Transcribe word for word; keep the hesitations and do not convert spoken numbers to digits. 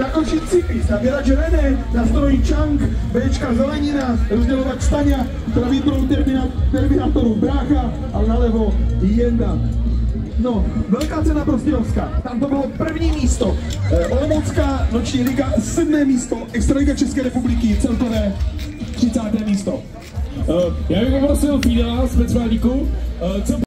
na Košic cyklista, Věrač René, na stroji Čang, Bčka Zelenina, rozdělovač Staňa, pravý proud Terminátorů Brácha a nalevo Jenda. No, velká cena Prostějovska, tam to bylo první místo, e, Olomoucká noční liga sedmé místo, Extraliga České republiky celkové třicáté místo. Uh, já bych poprosil Fidela z Petřválíku, uh, co